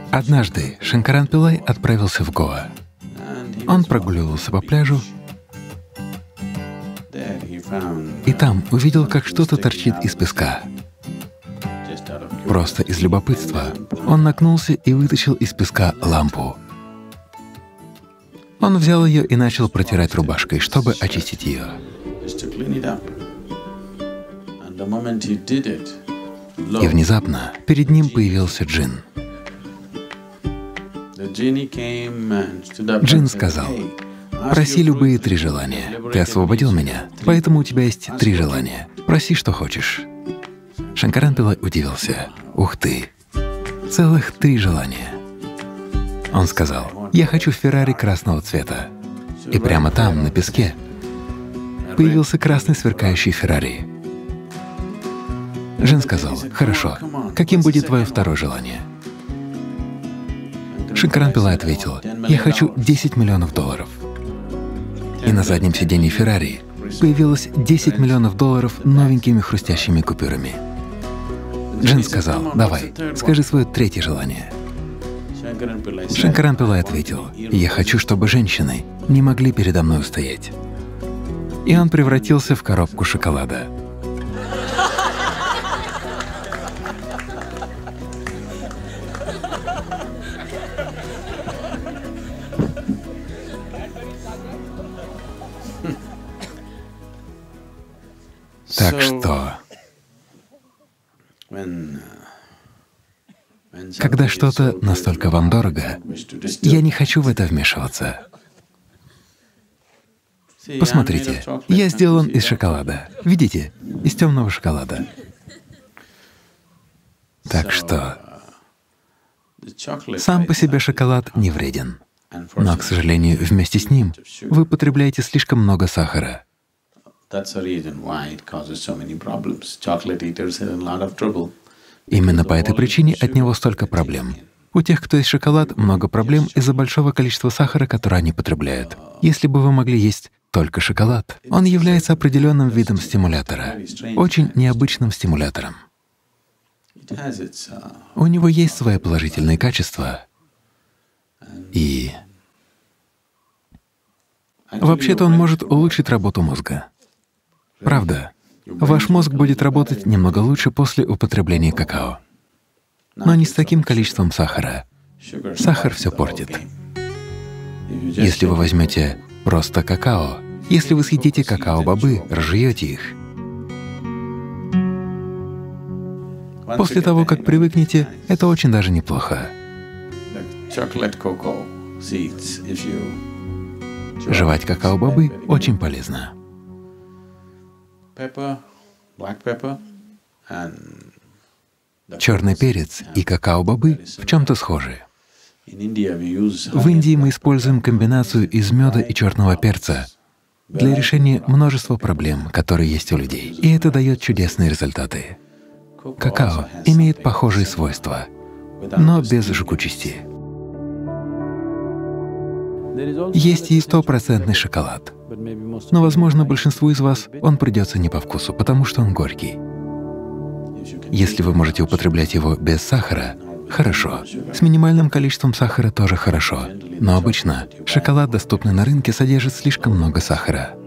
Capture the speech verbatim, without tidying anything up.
Однажды Шанкаран Пиллай отправился в Гоа. Он прогуливался по пляжу и там увидел, как что-то торчит из песка. Просто из любопытства он нагнулся и вытащил из песка лампу. Он взял ее и начал протирать рубашкой, чтобы очистить ее. И внезапно перед ним появился джин. Джин сказал: «Проси любые три желания. Ты освободил меня, поэтому у тебя есть три желания. Проси, что хочешь». Шанкаран Пиллай удивился. «Ух ты! Целых три желания!» Он сказал: «Я хочу Феррари красного цвета». И прямо там, на песке, появился красный сверкающий Феррари. Джин сказал: «Хорошо, каким будет твое второе желание?» Шанкаран Пиллай ответил: «Я хочу десять миллионов долларов». И на заднем сиденье Феррари появилось десять миллионов долларов новенькими хрустящими купюрами. Джин сказал: «Давай, скажи свое третье желание». Шанкаран Пиллай ответил: «Я хочу, чтобы женщины не могли передо мной устоять». И он превратился в коробку шоколада. Так что, когда что-то настолько вам дорого, я не хочу в это вмешиваться. Посмотрите, я сделан из шоколада. Видите? Из темного шоколада. Так что сам по себе шоколад не вреден. Но, к сожалению, вместе с ним вы потребляете слишком много сахара. Именно по этой причине от него столько проблем. У тех, кто ест шоколад, много проблем из-за большого количества сахара, которое они потребляют. Если бы вы могли есть только шоколад, он является определенным видом стимулятора, очень необычным стимулятором. У него есть свои положительные качества, и вообще-то он может улучшить работу мозга. Правда, ваш мозг будет работать немного лучше после употребления какао, но не с таким количеством сахара. Сахар все портит. Если вы возьмете просто какао, если вы съедите какао-бобы, разжуете их, после того, как привыкнете, это очень даже неплохо. Жевать какао-бобы очень полезно. Черный перец и какао-бобы в чем-то схожи. В Индии мы используем комбинацию из меда и черного перца для решения множества проблем, которые есть у людей, и это дает чудесные результаты. Какао имеет похожие свойства, но без жгучести. Есть и стопроцентный шоколад, но, возможно, большинству из вас он придется не по вкусу, потому что он горький. Если вы можете употреблять его без сахара, хорошо. С минимальным количеством сахара тоже хорошо. Но обычно шоколад, доступный на рынке, содержит слишком много сахара.